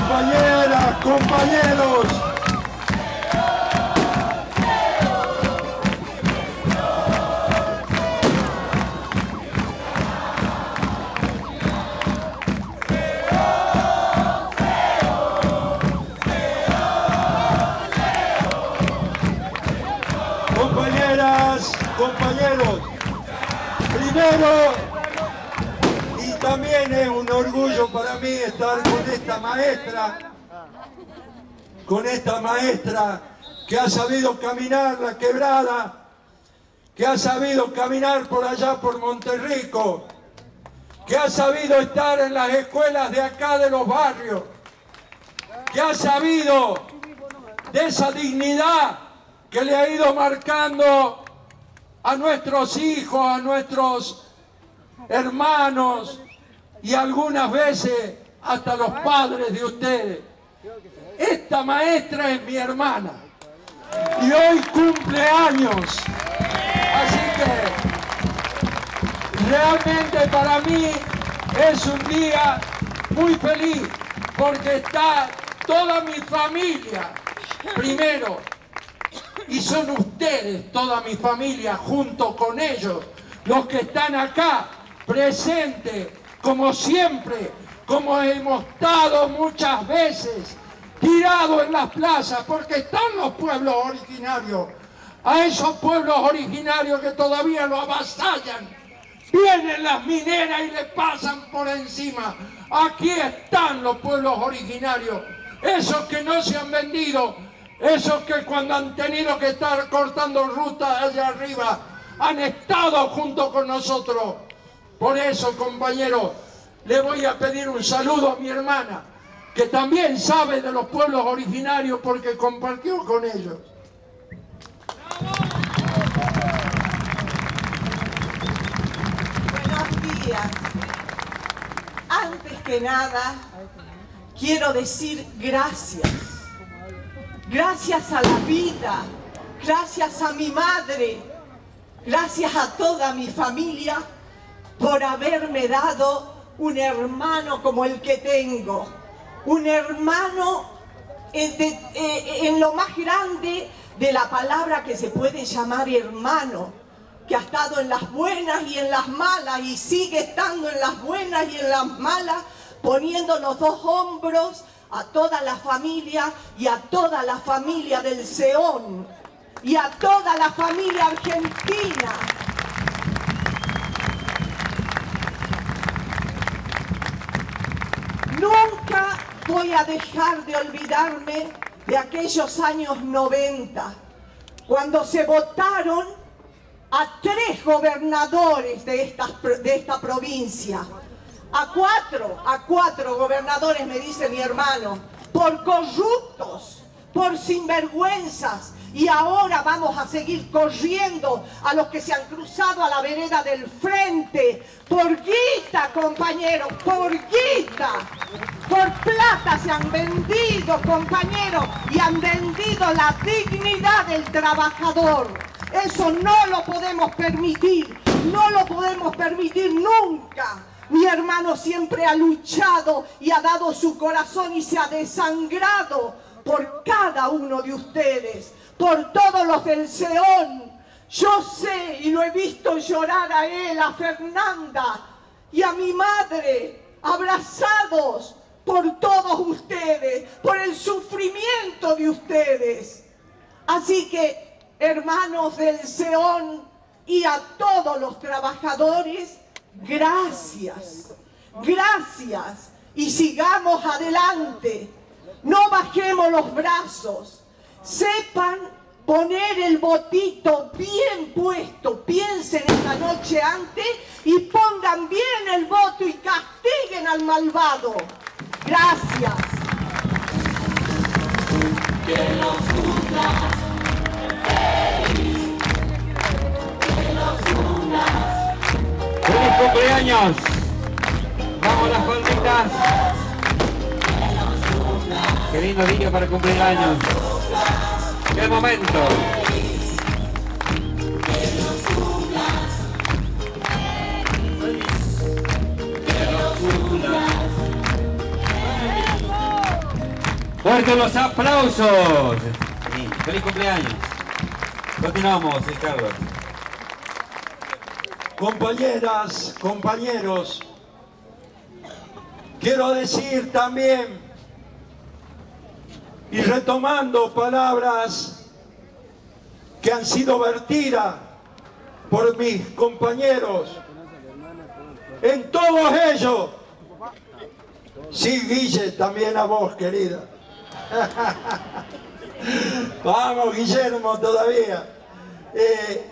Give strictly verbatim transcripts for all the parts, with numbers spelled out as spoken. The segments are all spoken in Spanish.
Compañeras, compañeros. Compañeras, compañeros. Primero, y también es un orgullo para mí estar con esta maestra, con esta maestra que ha sabido caminar la quebrada, que ha sabido caminar por allá por Monterrico, que ha sabido estar en las escuelas de acá de los barrios, que ha sabido de esa dignidad que le ha ido marcando a nuestros hijos, a nuestros hermanos y algunas veces hasta los padres de ustedes. Esta maestra es mi hermana y hoy cumple años, así que realmente para mí es un día muy feliz porque está toda mi familia primero. Y son ustedes, toda mi familia, junto con ellos, los que están acá, presentes, como siempre, como hemos estado muchas veces, tirados en las plazas, porque están los pueblos originarios. A esos pueblos originarios que todavía lo avasallan, vienen las mineras y le pasan por encima. Aquí están los pueblos originarios, esos que no se han vendido. Esos que cuando han tenido que estar cortando rutas allá arriba, han estado junto con nosotros. Por eso, compañeros, le voy a pedir un saludo a mi hermana, que también sabe de los pueblos originarios porque compartió con ellos. Buenos días. Antes que nada, quiero decir gracias. Gracias a la vida, gracias a mi madre, gracias a toda mi familia por haberme dado un hermano como el que tengo. Un hermano en, de, eh, en lo más grande de la palabra que se puede llamar hermano, que ha estado en las buenas y en las malas y sigue estando en las buenas y en las malas, poniendo los dos hombros a toda la familia y a toda la familia del Seón y a toda la familia argentina. Nunca voy a dejar de olvidarme de aquellos años noventa, cuando se votaron a tres gobernadores de esta, de esta provincia. A cuatro, a cuatro gobernadores, me dice mi hermano, por corruptos, por sinvergüenzas, y ahora vamos a seguir corriendo a los que se han cruzado a la vereda del frente, por guita, compañeros, por guita, por plata se han vendido, compañeros, y han vendido la dignidad del trabajador. Eso no lo podemos permitir, no lo podemos permitir nunca. Mi hermano siempre ha luchado y ha dado su corazón y se ha desangrado por cada uno de ustedes, por todos los del Seón. Yo sé y lo he visto llorar a él, a Fernanda y a mi madre, abrazados por todos ustedes, por el sufrimiento de ustedes. Así que, hermanos del Seón y a todos los trabajadores, gracias, gracias, y sigamos adelante, no bajemos los brazos, sepan poner el votito bien puesto, piensen esta noche antes y pongan bien el voto y castiguen al malvado. Gracias. Que los cumplas feliz, que los cumplas. ¡Feliz cumpleaños! ¡Vamos las falditas! ¡Qué lindo día para cumplir años! ¡Qué momento! Fuertes los aplausos. Sí, feliz cumpleaños. Continuamos, sí, Carlos. Compañeras, compañeros, quiero decir también, y retomando palabras que han sido vertidas por mis compañeros, en todos ellos, sí, Guille, también a vos, querida. Vamos, Guillermo, todavía. Eh,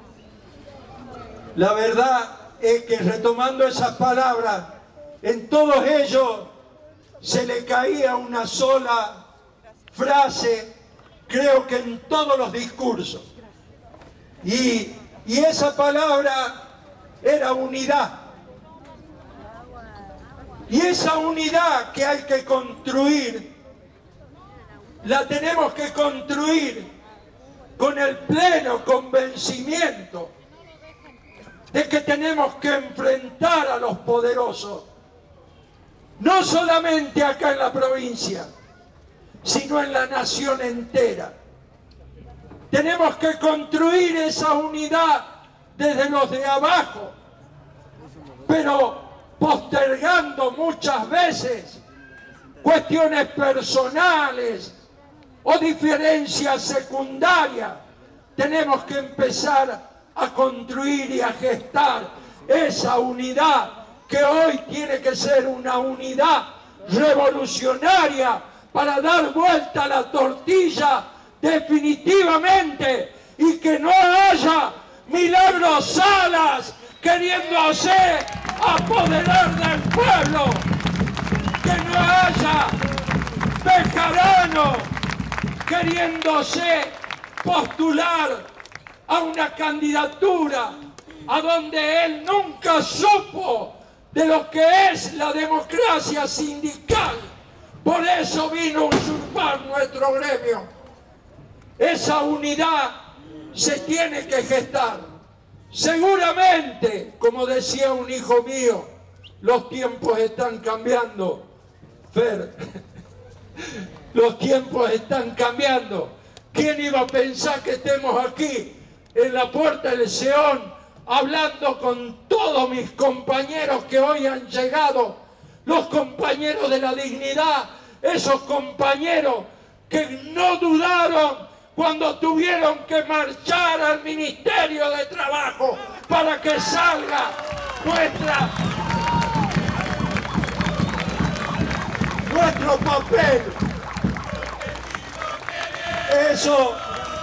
la verdad es que retomando esas palabras, en todos ellos se le caía una sola frase, creo que en todos los discursos. Y, y esa palabra era unidad. Y esa unidad que hay que construir, la tenemos que construir con el pleno convencimiento de que tenemos que enfrentar a los poderosos, no solamente acá en la provincia, sino en la nación entera. Tenemos que construir esa unidad desde los de abajo, pero postergando muchas veces cuestiones personales o diferencias secundarias. Tenemos que empezar a construir y a gestar esa unidad que hoy tiene que ser una unidad revolucionaria para dar vuelta a la tortilla definitivamente y que no haya Milagros Salas queriéndose apoderar del pueblo, que no haya Bejarano queriéndose postular a una candidatura a donde él nunca supo de lo que es la democracia sindical. Por eso vino a usurpar nuestro gremio. Esa unidad se tiene que gestar. Seguramente, como decía un hijo mío, los tiempos están cambiando. Fer, los tiempos están cambiando. ¿Quién iba a pensar que estemos aquí en la Puerta del Seón hablando con todos mis compañeros que hoy han llegado, los compañeros de la dignidad, esos compañeros que no dudaron cuando tuvieron que marchar al Ministerio de Trabajo para que salga nuestra, nuestro papel? Eso.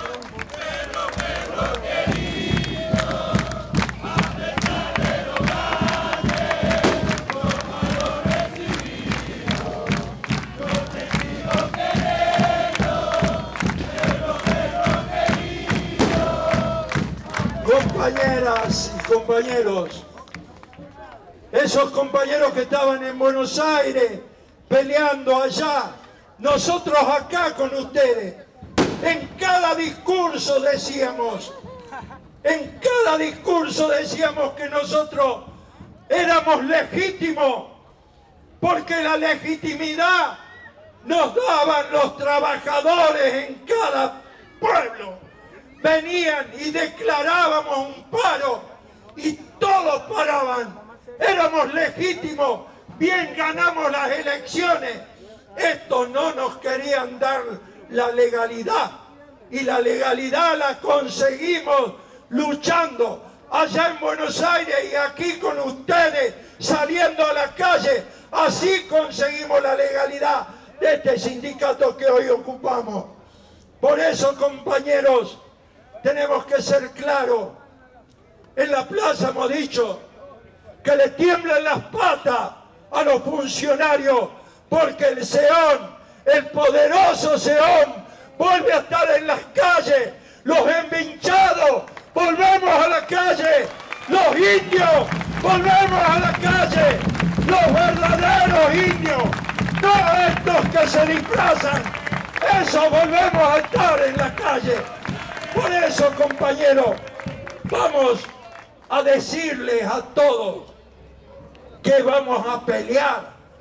Compañeras y compañeros, esos compañeros que estaban en Buenos Aires peleando allá, nosotros acá con ustedes, en cada discurso decíamos, en cada discurso decíamos que nosotros éramos legítimos, porque la legitimidad nos daban los trabajadores en cada pueblo. Venían y declarábamos un paro y todos paraban. Éramos legítimos, bien ganamos las elecciones. Estos no nos querían dar la legalidad y la legalidad la conseguimos luchando allá en Buenos Aires y aquí con ustedes saliendo a la calle. Así conseguimos la legalidad de este sindicato que hoy ocupamos. Por eso, compañeros, tenemos que ser claros. En la plaza hemos dicho que le tiemblan las patas a los funcionarios porque el Seón, el poderoso Seón, vuelve a estar en las calles. Los envinchados, volvemos a la calle. Los indios, volvemos a la calle. Los verdaderos indios, no estos que se disfrazan. Eso, volvemos a estar en la calle. Por eso, compañeros, vamos a decirles a todos que vamos a pelear,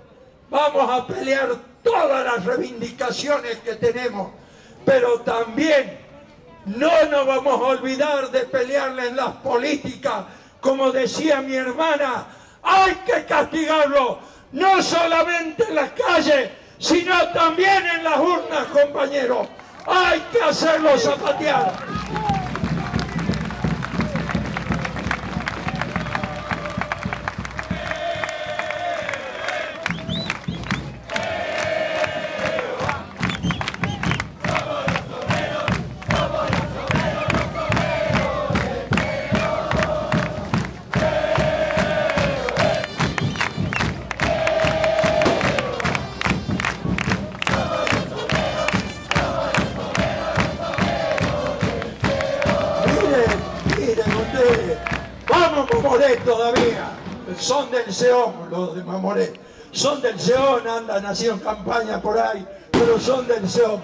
vamos a pelear todas las reivindicaciones que tenemos, pero también no nos vamos a olvidar de pelearle en las políticas. Como decía mi hermana, hay que castigarlo, no solamente en las calles, sino también en las urnas, compañeros. Hay que hacerlo zapatear. Mamoré todavía, son del Seón los de Mamoré, son del Seón, andan así en campaña por ahí, pero son del Seón.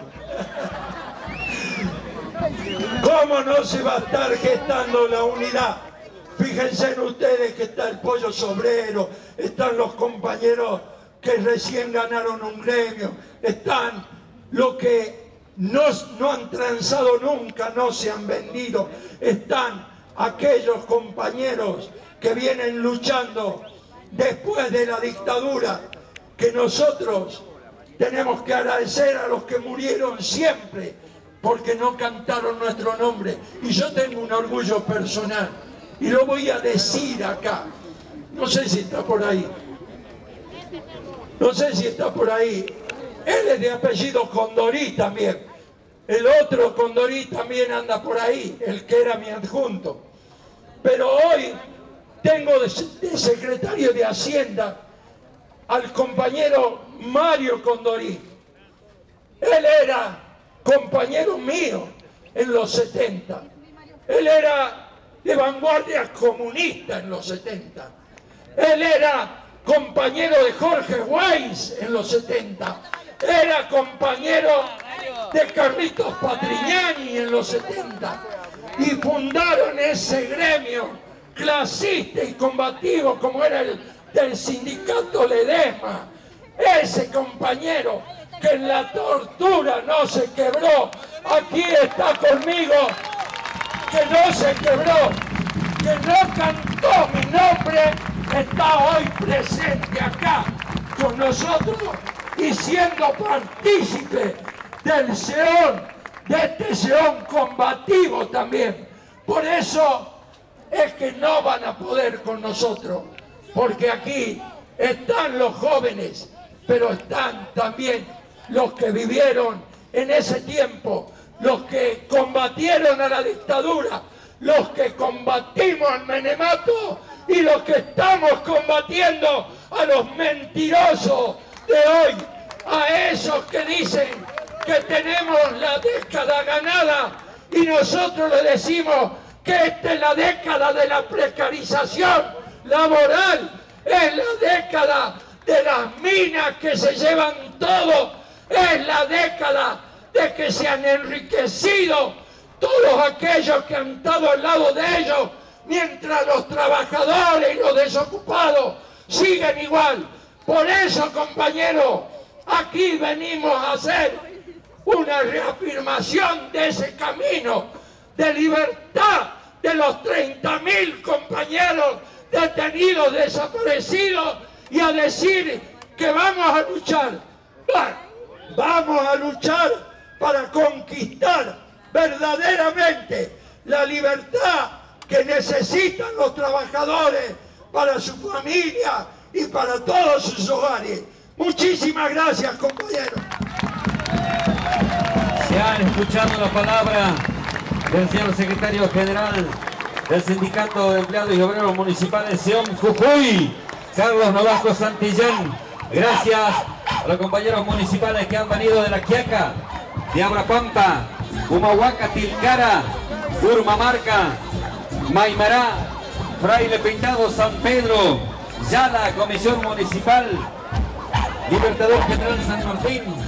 ¿Cómo no se va a estar gestando la unidad? Fíjense en ustedes que está el Pollo Sobrero, están los compañeros que recién ganaron un gremio, están los que no, no han transado nunca, no se han vendido, están aquellos compañeros que vienen luchando después de la dictadura, que nosotros tenemos que agradecer a los que murieron siempre, porque no cantaron nuestro nombre. Y yo tengo un orgullo personal, y lo voy a decir acá. No sé si está por ahí. No sé si está por ahí. Él es de apellido Condorí también. El otro Condorí también anda por ahí, el que era mi adjunto. Pero hoy tengo de secretario de Hacienda al compañero Mario Condorí. Él era compañero mío en los setenta. Él era de vanguardia comunista en los setenta. Él era compañero de Jorge Weiss en los setenta. Era compañero de Carlitos Patrignani en los setenta. Y fundaron ese gremio clasista y combativo como era el del sindicato Ledesma. Ese compañero que en la tortura no se quebró, aquí está conmigo, que no se quebró, que no cantó mi nombre, está hoy presente acá con nosotros y siendo partícipe del Seón, de este Seón combativo también. Por eso es que no van a poder con nosotros, porque aquí están los jóvenes, pero están también los que vivieron en ese tiempo, los que combatieron a la dictadura, los que combatimos al menemato y los que estamos combatiendo a los mentirosos de hoy, a esos que dicen que tenemos la década ganada y nosotros le decimos que esta es la década de la precarización laboral, es la década de las minas que se llevan todo, es la década de que se han enriquecido todos aquellos que han estado al lado de ellos, mientras los trabajadores y los desocupados siguen igual. Por eso, compañeros, aquí venimos a hacer una reafirmación de ese camino de libertad de los treinta mil compañeros detenidos, desaparecidos, y a decir que vamos a luchar, vamos a luchar para conquistar verdaderamente la libertad que necesitan los trabajadores para su familia y para todos sus hogares. Muchísimas gracias, compañeros. Se han escuchado la palabra del señor secretario general del Sindicato de Empleados y Obreros Municipales Seón Jujuy, Carlos Nolasco Santillán. Gracias a los compañeros municipales que han venido de La Quiaca, de Abrapampa, Humahuaca, Tilcara, Urmamarca, Maimará, Fraile Pintado, San Pedro, Yala, Comisión Municipal, Libertador General San Martín,